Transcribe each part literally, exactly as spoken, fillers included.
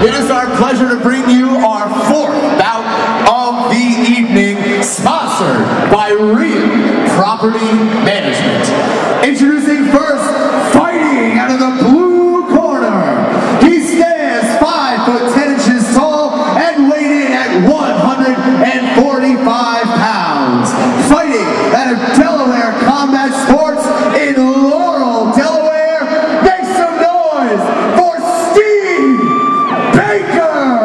it is our pleasure to bring you our fourth bout of the evening, sponsored by Real Property Management. Introducing first, fighting out of the blue corner. He stands five foot ten inches tall and weighed in at one hundred forty-five pounds. Fighting out of Delaware Combat Sports in Laurel, Delaware. Make some noise for Steve Baker!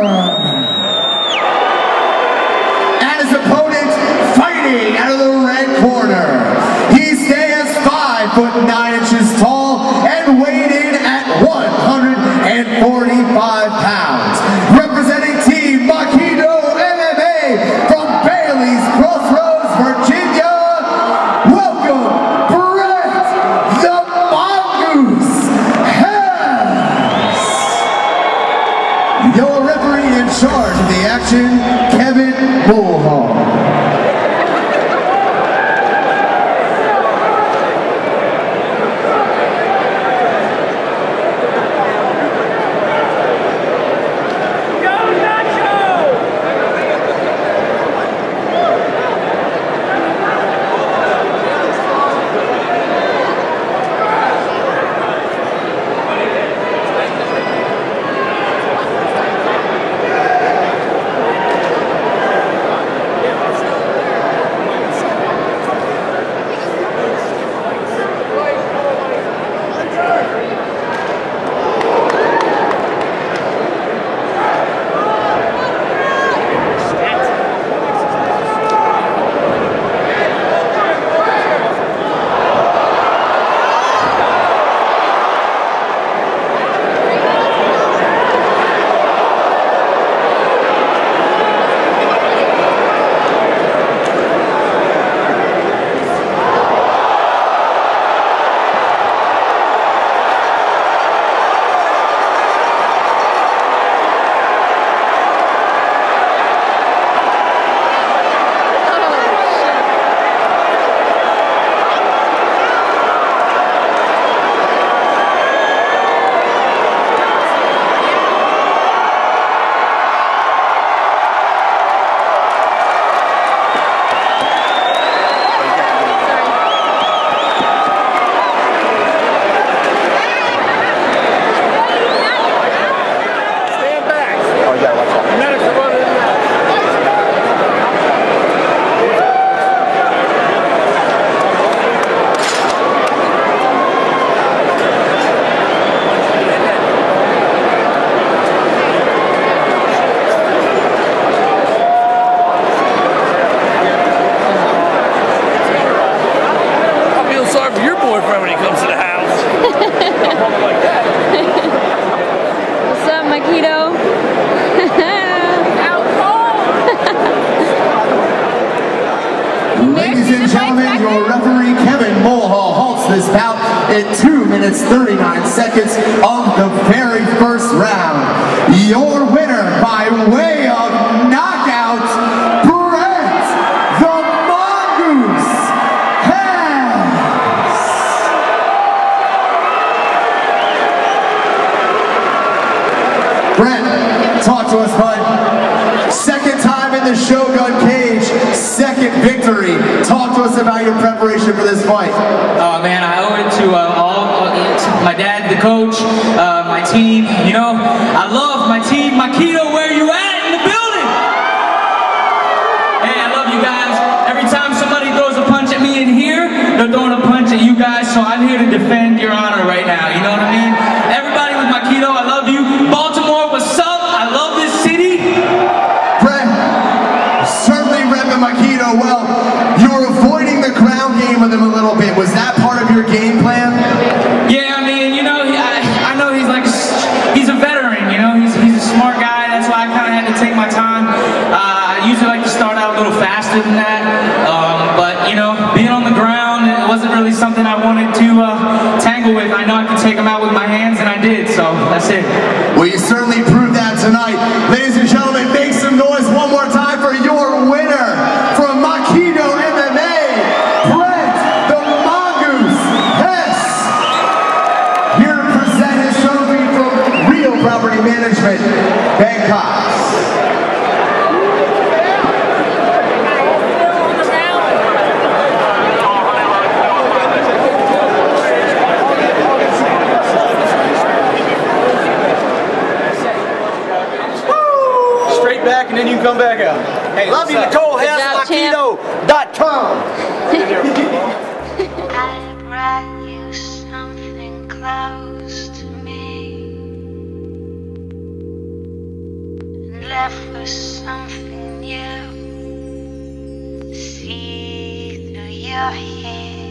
And his opponent, fighting out of the red corner. He stands five foot nine inches tall and weighed in at one hundred forty-five pounds. Representing Team Makito M M A from Bailey's Crossroads, Virginia. Welcome, Brent the Mongoose Hess. Your referee in charge of the action, Kevin Mulhall. Ladies and gentlemen, your referee Kevin Mulhall halts this bout at two minutes thirty-nine seconds of the very first round. Your winner by way of knockout, Brent the Mongoose Hess. Brent, talk to us, bud. Second time in the Shogun cage, second victory. Talk to us about your preparation for this fight. Oh man, I owe it to uh, all, uh, to my dad, the coach, uh, my team. You know, I love my team. Makito, where you at in the building? Hey, I love you guys. Every time somebody throws a punch at me in here, they're throwing a punch at you guys, so I'm here to defend your honor right now. You know what I mean? Everybody with Makito, I love you. Baltimore, what's up? I love this city. Brent, certainly repping Makito well. You were avoiding the ground game with him a little bit. Was that part of your game plan? Yeah, I mean, you know, I, I know he's like, he's a veteran, you know, he's, he's a smart guy. That's why I kind of had to take my time. Uh, I usually like to start out a little faster than that. Um, but, you know, being on the ground, it wasn't really something I wanted to uh, tangle with. I know I could take him out with my hands, and I did, so that's it. Well, you certainly proved that tonight. Ladies and gentlemen, make some noise one more time for your winner from Makito M M A, Brent the Mongoose Hess. Here to present his trophy from Real Property Management. Bangkok. Straight back and then you can come back out. Hey, love you, Nicole Hess, Aikido dot com. I brought you something close to me and left with something new. See through your hair.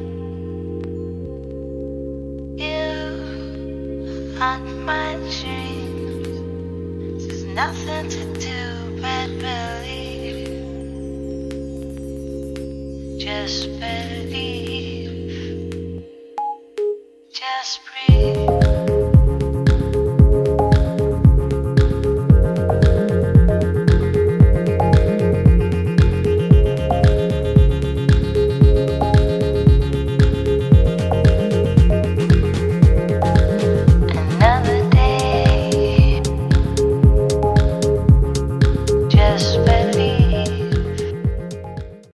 You haunt my dreams. There's nothing to do but believe. Just believe.